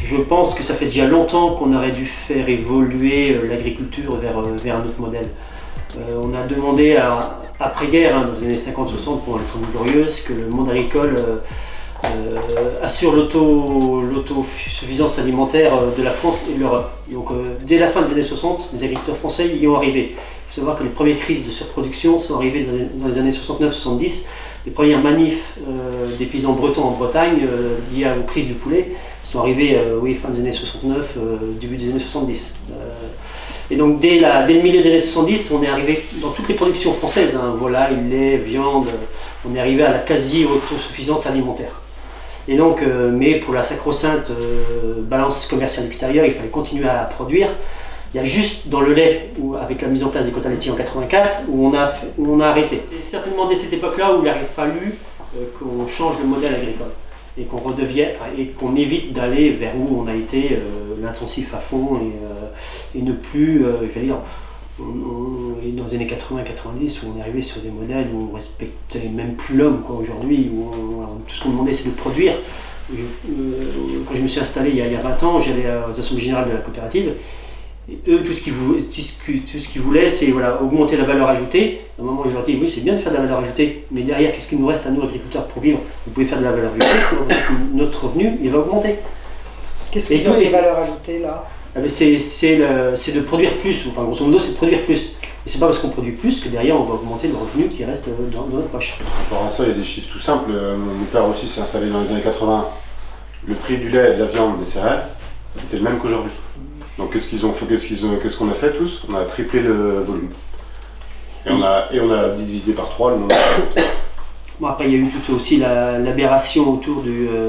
je pense que ça fait déjà longtemps qu'on aurait dû faire évoluer l'agriculture vers un autre modèle. On a demandé après-guerre, hein, dans les années 50-60, pour être glorieuse, que le monde agricole assure l'autosuffisance alimentaire de la France et de l'Europe. Donc dès la fin des années 60, les agriculteurs français y ont arrivé. Il faut savoir que les premières crises de surproduction sont arrivées dans les années 69-70. Les premières manifs des paysans bretons en Bretagne liées aux crises du poulet sont arrivées fin des années 69, début des années 70. Et donc dès le milieu des années 70, on est arrivé dans toutes les productions françaises, hein, volaille, lait, viande, on est arrivé à la quasi-autosuffisance alimentaire. Et donc, mais pour la sacro-sainte balance commerciale extérieure, il fallait continuer à produire. Il y a juste dans le lait, avec la mise en place des quotas laitiers en 84, où on a arrêté. C'est certainement dès cette époque-là où il aurait fallu qu'on change le modèle agricole et qu'on redevienne, et qu'on évite d'aller vers où on a été l'intensif à fond et ne plus, il fallait dire, dans les années 80-90 où on est arrivé sur des modèles où on respectait même plus l'homme aujourd'hui, où tout ce qu'on demandait c'est de produire. Quand je me suis installé il y a 20 ans, j'allais aux assemblées générales de la coopérative. Et eux, tout ce qu'ils voulaient, c'est augmenter la valeur ajoutée. À un moment, je leur dis, oui, c'est bien de faire de la valeur ajoutée, mais derrière, qu'est-ce qu'il nous reste à nous, agriculteurs, pour vivre? Vous pouvez faire de la valeur ajoutée, notre revenu, il va augmenter. Qu'est-ce qu'ils ont de valeur ajoutée, là? C'est de produire plus, enfin, grosso modo, c'est de produire plus. Et c'est pas parce qu'on produit plus que derrière, on va augmenter le revenu qui reste dans notre poche. Par rapport à ça, il y a des chiffres tout simples. Mon père aussi s'est installé dans les années 80. Le prix du lait, de la viande, des céréales était le même qu'aujourd'hui. Donc qu'est-ce qu'ils ont fait, qu'est-ce qu'on a fait tous? On a triplé le volume. Et on a divisé par 3 le nombre de Bon, après il y a eu toute aussi l'aberration autour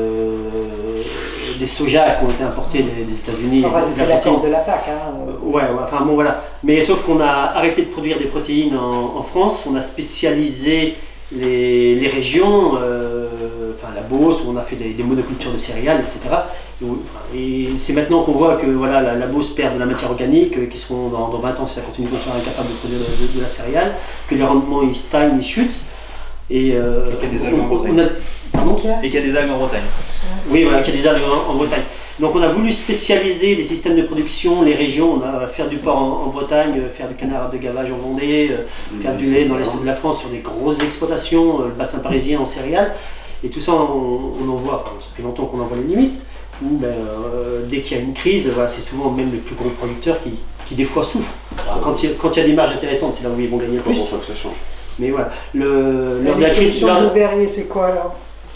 des sojas qui ont été importés des États-Unis. Enfin, c'est l'accord de la PAC. Hein. Enfin bon voilà. Mais sauf qu'on a arrêté de produire des protéines en France, on a spécialisé les régions, la Beauce, où on a fait des monocultures de céréales, etc. Et c'est maintenant qu'on voit que la Beauce perd de la matière organique, qui seront dans 20 ans si ça continue de faire incapable de produire de la céréale, que les rendements ils stagnent, ils chutent. Et qu'il y a des algues en Bretagne. Et qu'il y a des algues en Bretagne. Oui, voilà, qu'il y a des algues en Bretagne. Donc on a voulu spécialiser les systèmes de production, les régions, on a faire du porc en Bretagne, faire du canard de gavage en Vendée, faire du lait dans l'est de la France sur des grosses exploitations, le bassin parisien en céréales. Et tout ça, on en voit, ça fait longtemps qu'on en voit les limites, où dès qu'il y a une crise, c'est souvent même les plus gros producteurs qui des fois souffrent. Quand il y a des marges intéressantes, c'est là où ils vont gagner le plus. C'est pour ça que ça change. Mais voilà, la crise que vous verriez, c'est quoi alors?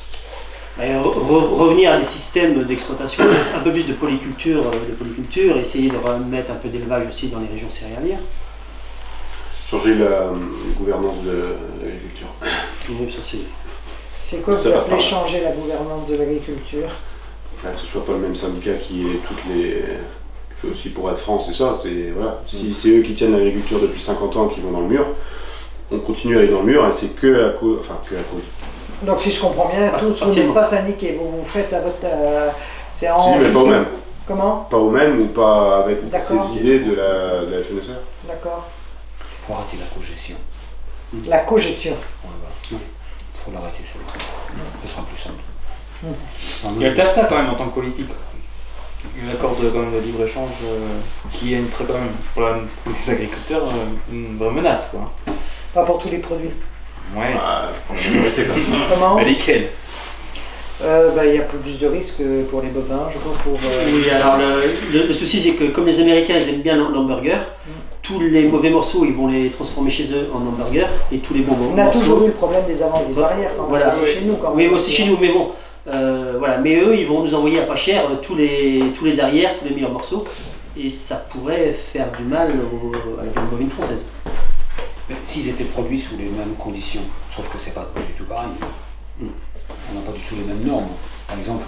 Revenir à des systèmes d'exploitation, un peu plus de polyculture, essayer de remettre un peu d'élevage aussi dans les régions céréalières. Changer la gouvernance de l'agriculture. Oui, ça c'est... C'est quoi vous appelez changer la gouvernance de l'agriculture? Que ce soit pas le même syndicat qui est fait aussi pour être France, c'est ça. Si c'est eux qui tiennent l'agriculture depuis 50 ans qui vont dans le mur, on continue à aller dans le mur et c'est que à cause. Donc si je comprends bien, tous vous n'êtes pas syndiqués, vous faites à votre... c'est en... Si, mais pas au même. Comment? Pas au même ou pas avec ces idées de la FNSE. D'accord. Il faut arrêter la cogestion. La cogestion. Il faut l'arrêter, ce sera plus simple. Il y a le TAFTA quand même en tant que politique. Un accord de libre-échange qui est quand même, pour les agriculteurs une vraie menace, quoi. Pas pour tous les produits. Ouais. Pour la majorité quand même. Comment? Mais lesquels? Il y a plus de risques pour les bovins, je crois. Oui, alors le souci c'est que comme les Américains ils aiment bien l'hamburger, tous les mauvais morceaux ils vont les transformer chez eux en hamburger et tous les bons morceaux... On a toujours eu le problème des avant et des arrières quand même, c'est chez nous quand même. Oui, aussi chez nous, mais bon, mais eux ils vont nous envoyer à pas cher tous les arrières, tous les meilleurs morceaux et ça pourrait faire du mal à la viande bovine française. Mais s'ils étaient produits sous les mêmes conditions, sauf que c'est pas du tout pareil. On n'a pas du tout les mêmes normes. Par exemple,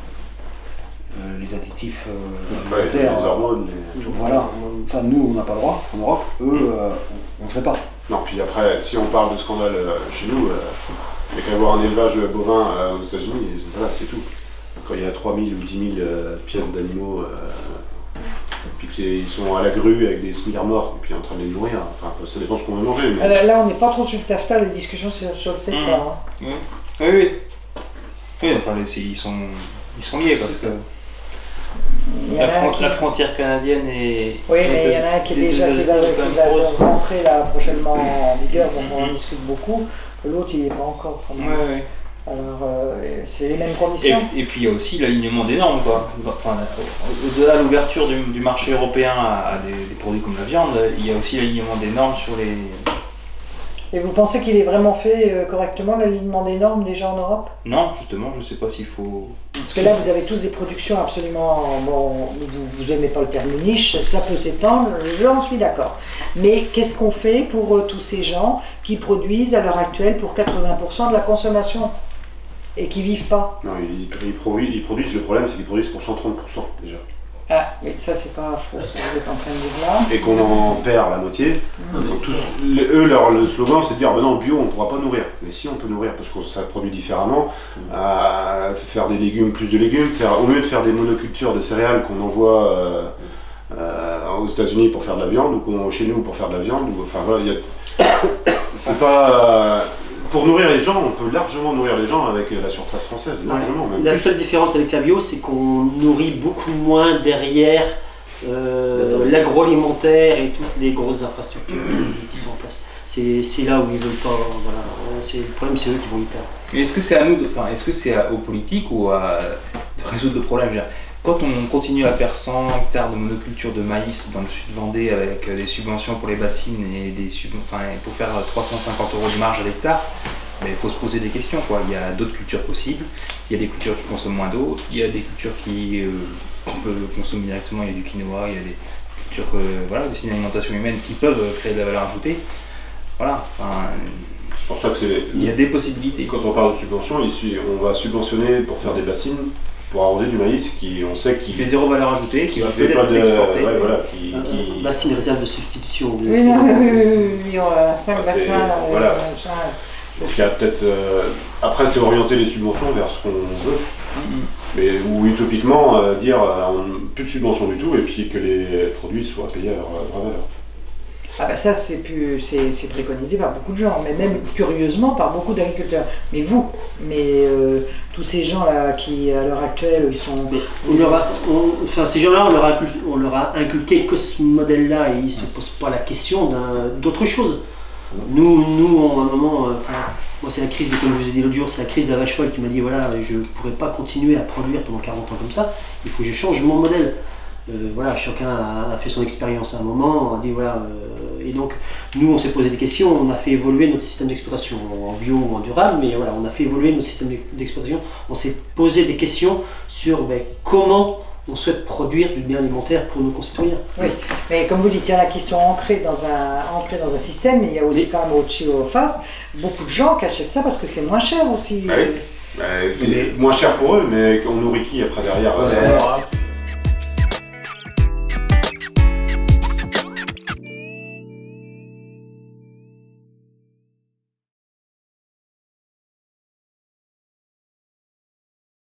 les additifs alimentaires, les hormones, voilà, ça nous on n'a pas le droit en Europe, eux on ne sait pas. Non, puis après, si on parle de scandale chez nous, il n'y a qu'à avoir un élevage bovin aux États-Unis, voilà, c'est tout. Quand il y a 3000 ou 10 000 pièces d'animaux, puis qu'ils sont à la grue avec des smilards morts, et puis en train de les nourrir, enfin, ça dépend de ce qu'on veut manger. Mais... Là, on n'est pas trop sur le TAFTA, les discussions sur le secteur. Oui, enfin, ils sont liés parce que... La frontière canadienne est... Oui, mais il y en a un qui est déjà qui va rentrer là prochainement en vigueur, donc on en discute beaucoup. L'autre, il n'y est pas encore. Ouais. Alors, c'est les mêmes conditions. Et puis il y a aussi l'alignement des normes, quoi. Enfin, au-delà de l'ouverture du marché européen à des produits comme la viande, il y a aussi l'alignement des normes sur les... Et vous pensez qu'il est vraiment fait correctement, l'alignement des normes déjà en Europe? Non, justement, je ne sais pas s'il faut... Parce que là, vous avez tous des productions absolument... Bon, vous n'aimez pas le terme niche, ça peut s'étendre, j'en suis d'accord. Mais qu'est-ce qu'on fait pour tous ces gens qui produisent à l'heure actuelle pour 80% de la consommation et qui ne vivent pas? Non, ils produisent, le problème c'est qu'ils produisent pour 130% déjà. Ah, mais ça c'est pas faux ce que vous êtes en train de dire là. Et qu'on en perd la moitié. Donc le slogan c'est de dire, non, bio on ne pourra pas nourrir. Mais si, on peut nourrir parce que ça produit différemment. Faire des légumes, plus de légumes, au mieux de faire des monocultures de céréales qu'on envoie aux États-Unis pour faire de la viande, ou chez nous pour faire de la viande. Enfin voilà, c'est pas... Pour nourrir les gens, on peut largement nourrir les gens avec la surface française, largement. Même la seule différence avec la bio, c'est qu'on nourrit beaucoup moins derrière l'agroalimentaire et toutes les grosses infrastructures qui sont en place. C'est là où ils veulent pas. Voilà. Le problème, c'est eux qui vont y perdre. Mais est-ce que c'est à nous, est-ce que c'est aux politiques ou de résoudre le problème? Quand on continue à faire 100 hectares de monoculture de maïs dans le sud Vendée avec des subventions pour les bassines et pour faire 350 € de marge à l'hectare, il faut se poser des questions, quoi. Il y a d'autres cultures possibles, il y a des cultures qui consomment moins d'eau, il y a des cultures qu'on peut consommer directement, il y a du quinoa, il y a des cultures destinées à l'alimentation humaine qui peuvent créer de la valeur ajoutée. Voilà. C'est pour ça que il y a des possibilités. Quand on parle de subvention, ici, on va subventionner pour faire des bassines, pour arroser du maïs on sait qu'il fait zéro valeur ajoutée, qui va fait pas exporter. Ouais, voilà, bassine réserve de substitution. Oui, il y aura 5 bassins. Voilà. Donc il y a peut-être... après, c'est orienter les subventions vers ce qu'on veut. Mais, ou utopiquement, dire plus de subventions du tout et puis que les produits soient payés à leur vraie valeur. Ah ben ça c'est préconisé par beaucoup de gens, mais même curieusement par beaucoup d'agriculteurs. Mais vous, tous ces gens-là qui à l'heure actuelle ils sont... ces gens-là on leur a inculqué que ce modèle-là et ils ne se posent pas la question d'autre chose. Nous à un moment, moi c'est la crise comme je vous ai dit l'autre jour, c'est la crise de la vache folle qui m'a dit voilà, je ne pourrais pas continuer à produire pendant 40 ans comme ça, il faut que je change mon modèle. Voilà, chacun a fait son expérience à un moment, on a dit voilà, et donc nous on s'est posé des questions, on a fait évoluer notre système d'exploitation en bio ou en durable, mais voilà, on a fait évoluer notre système d'exploitation, on s'est posé des questions sur comment on souhaite produire du bien alimentaire pour nos concitoyens. Oui, mais comme vous dites, il y en a qui sont ancrés dans un système, mais il y a aussi quand même au-dessus au face, beaucoup de gens qui achètent ça parce que c'est moins cher aussi. Moins cher pour eux, mais on nourrit qui après derrière